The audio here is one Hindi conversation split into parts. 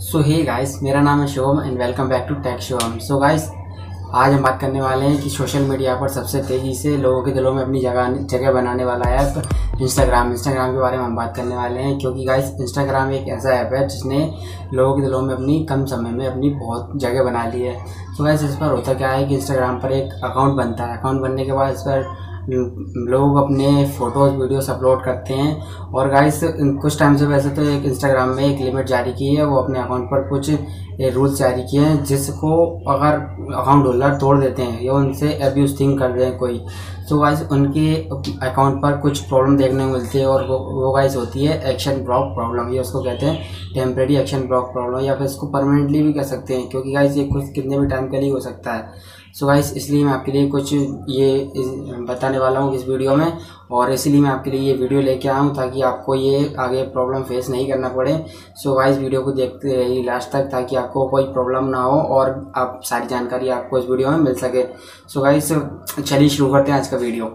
सो हे गाइस, मेरा नाम है Shivam and welcome back to Tech Shivam. So guys, आज हम बात करने वाले हैं कि सोशल मीडिया पर सबसे तेज़ी से लोगों के दिलों में अपनी जगह बनाने वाला ऐप इंस्टाग्राम के बारे में हम बात करने वाले हैं। क्योंकि गाइस, इंस्टाग्राम एक ऐसा ऐप है जिसने लोगों के दिलों में अपनी कम समय में अपनी बहुत जगह बना ली है। सो गाइस, इस पर होता क्या है कि इंस्टाग्राम पर एक अकाउंट बनता है। अकाउंट बनने के बाद इस पर लोग अपने फ़ोटोज़ वीडियोस अपलोड करते हैं। और गाइस, कुछ टाइम से वैसे तो एक इंस्टाग्राम में एक लिमिट जारी की है, वो अपने अकाउंट पर कुछ रूल्स जारी किए हैं जिसको अगर अकाउंट होल्डर तोड़ देते हैं या उनसे अब्यूज थिंग कर रहे हैं कोई, तो गाइस उनके अकाउंट पर कुछ प्रॉब्लम देखने को मिलती है। और वो गाइस होती है एक्शन ब्लॉक प्रॉब्लम। ये उसको कहते हैं टेम्परेरी एक्शन ब्लॉक प्रॉब्लम, या फिर इसको परमानेंटली भी कह सकते हैं, क्योंकि गाइस ये कुछ कितने भी टाइम के लिए हो सकता है। सो गाइस, इसलिए मैं आपके लिए कुछ ये बताने वाला हूँ इस वीडियो में, और इसीलिए मैं आपके लिए ये वीडियो लेके आया हूँ ताकि आपको ये आगे प्रॉब्लम फेस नहीं करना पड़े। सो गाइस, वीडियो को देखते रहिए लास्ट तक ताकि आपको कोई प्रॉब्लम ना हो और आप सारी जानकारी आपको इस वीडियो में मिल सके। सो गाइस, चलिए शुरू करते हैं आज का वीडियो।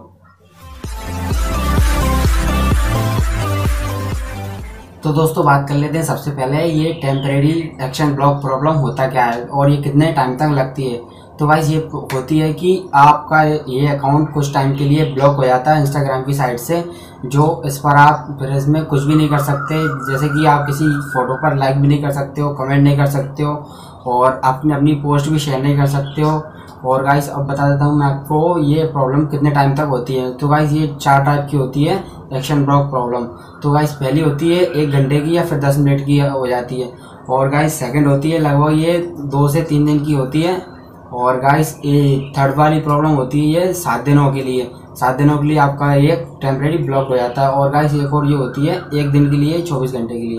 तो दोस्तों, बात कर लेते हैं सबसे पहले ये टेम्परेरी एक्शन ब्लॉक प्रॉब्लम होता क्या है और ये कितने टाइम तक लगती है। तो गाइस, ये होती है कि आपका ये अकाउंट कुछ टाइम के लिए ब्लॉक हो जाता है इंस्टाग्राम की साइड से, जो इस पर आप फिर इसमें कुछ भी नहीं कर सकते। जैसे कि आप किसी फोटो पर लाइक भी नहीं कर सकते हो, कमेंट नहीं कर सकते हो, और अपनी पोस्ट भी शेयर नहीं कर सकते हो। और गाइस, अब बता देता हूँ मैं आपको ये प्रॉब्लम कितने टाइम तक होती है। तो गाइस, ये 4 टाइप की होती है एक्शन ब्लॉक प्रॉब्लम। तो गाइस, पहली होती है 1 घंटे की या फिर 10 मिनट की हो जाती है। और गाइस, सेकंड होती है लगभग ये 2 से 3 दिन की होती है। और गाइस, ये थर्ड वाली प्रॉब्लम होती है ये 7 दिनों के लिए। 7 दिनों के लिए आपका ये टेम्परेरी ब्लॉक हो जाता है। और गाइस, एक और ये होती है 1 दिन के लिए, 24 घंटे के लिए।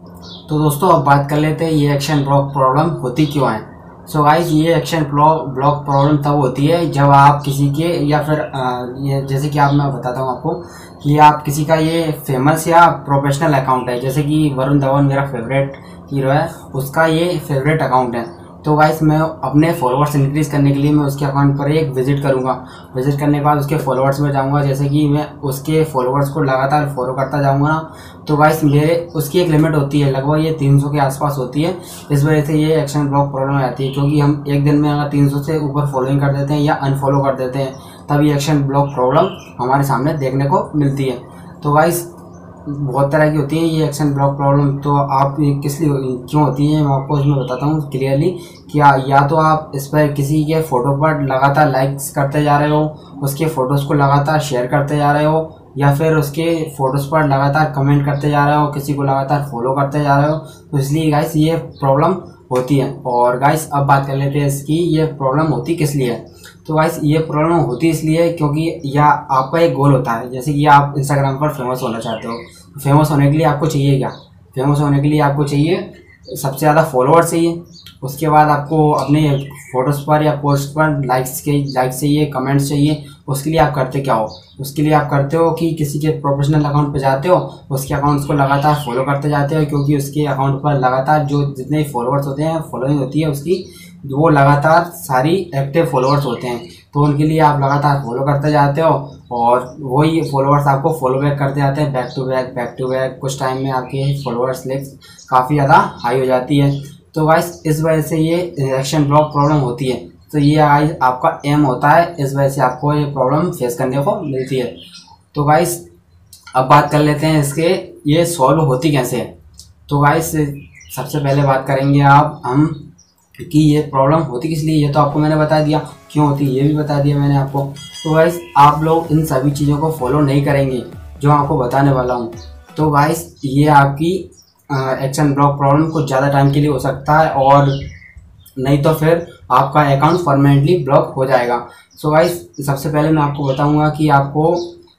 तो दोस्तों, अब बात कर लेते हैं ये एक्शन ब्लॉक प्रॉब्लम होती क्यों है। सो गाइस, ये एक्शन ब्लॉक प्रॉब्लम तब होती है जब आप किसी के या फिर ये जैसे कि मैं बताता हूँ आपको कि आप किसी का ये फेमस या प्रोफेशनल अकाउंट है। जैसे कि वरुण धवन मेरा फेवरेट हीरो है, उसका ये फेवरेट अकाउंट है। तो गाइस, मैं अपने फॉलोअर्स इंक्रीज़ करने के लिए मैं उसके अकाउंट पर एक विजिट करूंगा। विजिट करने के बाद उसके फॉलोअर्स में जाऊंगा। जैसे कि मैं उसके फॉलोअर्स को लगातार फॉलो करता जाऊंगा ना, तो गाइस मेरे उसकी एक लिमिट होती है, लगभग ये 300 के आसपास होती है। इस वजह से ये एक्शन ब्लॉक प्रॉब्लम आती है, क्योंकि हम एक दिन में अगर 300 से ऊपर फॉलोइंग कर देते हैं या अनफॉलो कर देते हैं, तब ये एक्शन ब्लॉक प्रॉब्लम हमारे सामने देखने को मिलती है। तो गाइस, बहुत तरह की होती है ये एक्शन ब्लॉक प्रॉब्लम। तो आप किस लिए क्यों होती है मैं आपको इसमें बताता हूँ क्लियरली। कि या तो आप इस पर किसी के फ़ोटो पर लगातार लाइक्स करते जा रहे हो, उसके फ़ोटोज़ को लगातार शेयर करते जा रहे हो, या फिर उसके फ़ोटोज़ पर लगातार कमेंट करते जा रहे हो, किसी को लगातार फॉलो करते जा रहे हो। तो इसलिए गाइस ये प्रॉब्लम होती है। और गाइस, अब बात कर लेते हैं इसकी ये प्रॉब्लम होती किस लिए है। तो गाइस, ये प्रॉब्लम होती इसलिए क्योंकि या आपका एक गोल होता है, जैसे कि आप इंस्टाग्राम पर फेमस होना चाहते हो। फेमस होने के लिए आपको चाहिए क्या? फेमस होने के लिए आपको चाहिए सबसे ज़्यादा फॉलोअर्स चाहिए। उसके बाद आपको अपने फोटोज़ पर या पोस्ट पर लाइक्स चाहिए, कमेंट्स चाहिए। उसके लिए आप करते क्या हो? उसके लिए आप करते हो कि किसी के प्रोफेशनल अकाउंट पे जाते हो, उसके अकाउंट्स को लगातार फॉलो करते जाते हो, क्योंकि उसके अकाउंट पर लगातार जो जितने फॉलोअर्स होते हैं, फॉलोइंग होती है उसकी, वो लगातार सारी एक्टिव फॉलोअर्स होते हैं। तो उनके लिए आप लगातार फॉलो करते जाते हो, और वही फॉलोअर्स आपको फॉलो बैक करते जाते हैं, बैक टू बैक। कुछ टाइम में आपके फॉलोअर्स लिस्ट काफ़ी ज़्यादा हाई हो जाती है। तो गाइस, इस वजह से ये एक्शन ब्लॉक प्रॉब्लम होती है। तो ये आपका एम होता है, इस वजह से आपको ये प्रॉब्लम फेस करने को मिलती है। तो गाइस, अब बात कर लेते हैं इसके ये सॉल्व होती कैसे है। तो गाइस, सबसे पहले बात करेंगे हम कि ये प्रॉब्लम होती किस लिए। ये तो आपको मैंने बता दिया क्यों होती है, ये भी बता दिया मैंने आपको। तो गाइस, आप लोग इन सभी चीज़ों को फॉलो नहीं करेंगे जो आपको बताने वाला हूँ, तो गाइस ये आपकी एक्शन ब्लॉक प्रॉब्लम कुछ ज़्यादा टाइम के लिए हो सकता है, और नहीं तो फिर आपका अकाउंट परमानेंटली ब्लॉक हो जाएगा। सो गाइस, सबसे पहले मैं आपको बताऊंगा कि आपको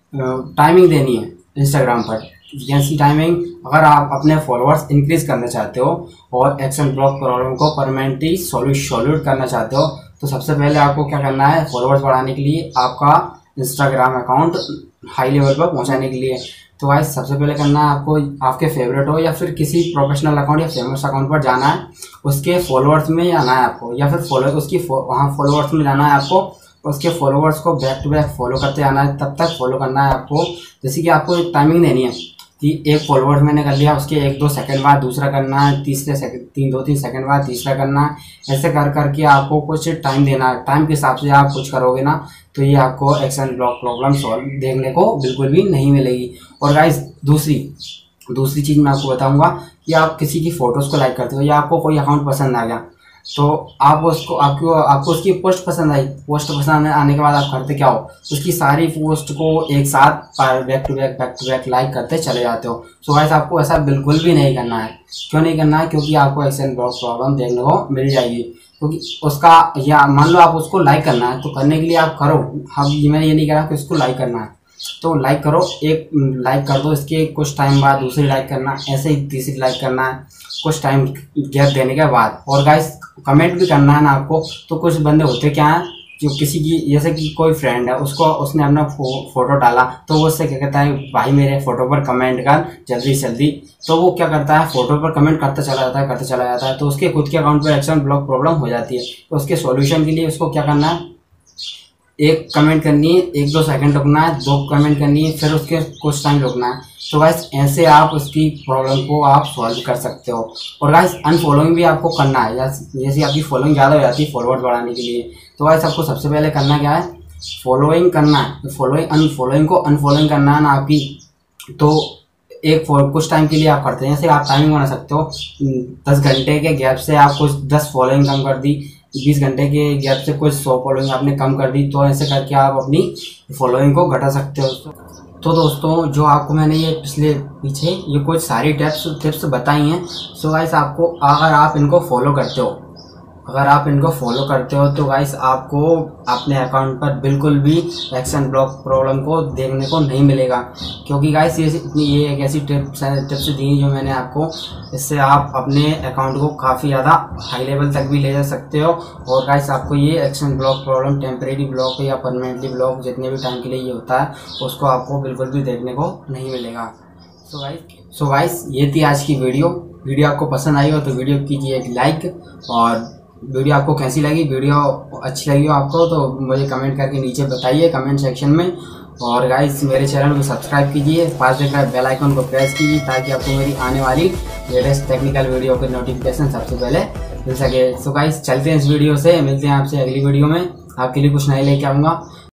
टाइमिंग देनी है इंस्टाग्राम पर। जैसी टाइमिंग, अगर आप अपने फॉलोअर्स इंक्रीज करना चाहते हो और एक्शन ब्लॉक प्रॉब्लम को परमानेंटली सॉल्यूट करना चाहते हो, तो सबसे पहले आपको क्या करना है, फॉलोअर्स बढ़ाने के लिए आपका इंस्टाग्राम अकाउंट हाई लेवल पर पहुंचाने के लिए। तो गाइस, सबसे पहले करना है आपको, आपके फेवरेट हो या फिर किसी प्रोफेशनल अकाउंट या फेमस अकाउंट पर जाना है, उसके फॉलोअर्स में जाना है आपको, या फिर वहाँ फॉलोअर्स में जाना है आपको। उसके फॉलोअर्स को बैक टू बैक फॉलो करते जाना है, तब तक फॉलो करना है आपको। जैसे कि आपको एक टाइमिंग देनी है कि एक फॉरवर्ड मैंने कर लिया, उसके 1-2 सेकंड बाद दूसरा करना है, 2-3 सेकंड बाद तीसरा करना है। ऐसे कर करके आपको कुछ टाइम देना है। टाइम के हिसाब से आप कुछ करोगे ना तो ये आपको एक्शन ब्लॉक प्रॉब्लम सॉल्व देखने को बिल्कुल भी नहीं मिलेगी। और गाइस दूसरी चीज़ मैं आपको बताऊंगा कि आप किसी की फ़ोटोज़ को लाइक करते हो या आपको कोई अकाउंट पसंद आ गया तो आप आपको उसकी पोस्ट पसंद आई। पोस्ट पसंद आने के बाद आप करते क्या हो, उसकी सारी पोस्ट को एक साथ बैक टू बैक लाइक करते चले जाते हो। सो गाइस आपको ऐसा बिल्कुल भी नहीं करना है। क्यों नहीं करना है? क्योंकि आपको एक्शन ब्लॉक प्रॉब्लम देखने को मिल जाएगी। क्योंकि उसका या मान लो आप उसको लाइक करना है तो करने के लिए आप करो। मैं ये नहीं कह रहा कि उसको लाइक करना है, तो लाइक करो, एक लाइक कर दो, इसके कुछ टाइम बाद दूसरी लाइक करना, ऐसे ही तीसरी लाइक करना है कुछ टाइम गैप देने के बाद। और गाइस कमेंट भी करना है ना आपको। तो कुछ बंदे होते क्या हैं जो किसी की, जैसे कि कोई फ्रेंड है उसने अपना फोटो डाला तो वो उससे क्या कहता है, भाई मेरे फोटो पर कमेंट कर जल्दी से जल्दी। तो वो क्या करता है, फोटो पर कमेंट करता चला जाता है तो उसके खुद के अकाउंट पर एक्शन ब्लॉक प्रॉब्लम हो जाती है। तो उसके सॉल्यूशन के लिए उसको क्या करना है, एक कमेंट करनी है, 1-2 सेकंड रुकना है, 2 कमेंट करनी है, फिर उसके कुछ टाइम रुकना है। तो गाइस ऐसे आप उसकी प्रॉब्लम को आप सॉल्व कर सकते हो। और गाइस अनफॉलोइंग भी आपको करना है, जैसे आपकी फॉलोइंग ज़्यादा हो जाती है फॉलोअर्स बढ़ाने के लिए। तो गाइस आपको सबसे पहले करना क्या है, फॉलोइंग करना है। अनफॉलोइंग को अनफॉलोइंग करना है ना आपकी। तो कुछ टाइम के लिए आप करते हैं, जैसे आप टाइमिंग बना सकते हो 10 घंटे के गैप से आप कुछ 10 फॉलोइंग कम कर दी, 20 घंटे के गैप से कुछ 100 फॉलोइंग आपने कम कर दी। तो ऐसे करके आप अपनी फॉलोइंग को घटा सकते हो। तो दोस्तों जो आपको मैंने ये पीछे ये कुछ सारी टिप्स बताई हैं। सो गाइस आपको अगर आप इनको फॉलो करते हो तो गाइस आपको अपने अकाउंट पर बिल्कुल भी एक्शन ब्लॉक प्रॉब्लम को देखने को नहीं मिलेगा। क्योंकि गाइस ये एक ऐसी टिप्स दी जो मैंने आपको, इससे आप अपने अकाउंट को काफ़ी ज़्यादा हाई लेवल तक भी ले जा सकते हो। और गाइस आपको ये action block problem temporary block या परमानेंटली ब्लॉक जितने भी टाइम के लिए ये होता है उसको आपको बिल्कुल भी देखने को नहीं मिलेगा। सो गाइस ये थी आज की वीडियो आपको पसंद आई हो तो वीडियो कीजिए एक लाइक। और वीडियो आपको कैसी लगी, वीडियो अच्छी लगी हो आपको तो मुझे कमेंट करके नीचे बताइए कमेंट सेक्शन में। और गाइस मेरे चैनल को सब्सक्राइब कीजिए, पास देख रहे बेल आइकन को प्रेस कीजिए ताकि आपको मेरी आने वाली लेटेस्ट टेक्निकल वीडियो की नोटिफिकेशन सबसे पहले मिल सके। सो गाइस चलते हैं इस वीडियो से, मिलते हैं आपसे अगली वीडियो में। आपके लिए कुछ नया लेके आऊँगा।